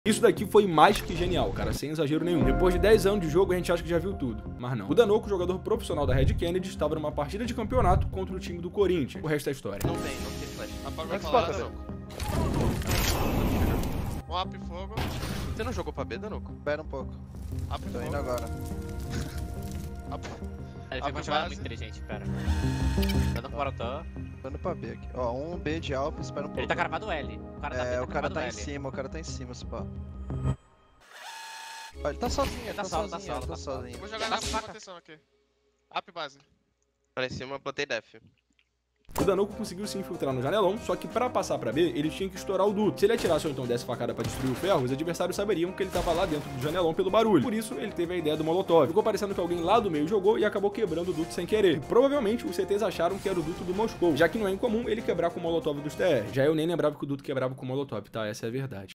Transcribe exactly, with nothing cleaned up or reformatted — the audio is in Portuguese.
Isso daqui foi mais que genial, cara, sem exagero nenhum. Depois de dez anos de jogo, a gente acha que já viu tudo, mas não. O Danuco, jogador profissional da Red Kennedy, estava numa partida de campeonato contra o time do Corinthians. O resto é história. Não vem, não tem flash. Apagou a Vai palavra, Danuco. Um up fogo. Você não jogou pra B, Danuco? Espera um pouco. Up Tô fogo. indo agora. Up. Ele Up vai continuar base. muito inteligente, pera. Dando com o Morotó. Tô indo pra B aqui. Ó, um B de Alp, espera um pouco. Ele tá cravado L. O cara da B É, tá o cara cravado tá em L. cima, o cara tá em cima, se pá. Ó, ele tá sozinho, ele Tá tá solo, tá sozinho, solo, ele tá tá solo. sozinho. Vou jogar na cima, atenção aqui. Up base. Lá em cima, botei def. O Danuco conseguiu se infiltrar no janelão, só que pra passar pra B, ele tinha que estourar o duto. Se ele atirasse ou então desse facada pra destruir o ferro, os adversários saberiam que ele tava lá dentro do janelão pelo barulho. Por isso, ele teve a ideia do molotov. Ficou parecendo que alguém lá do meio jogou e acabou quebrando o duto sem querer. E provavelmente os C Ts acharam que era o duto do Moscou, já que não é incomum ele quebrar com o molotov dos T R. Já eu nem lembrava que o duto quebrava com o molotov, tá? Essa é a verdade.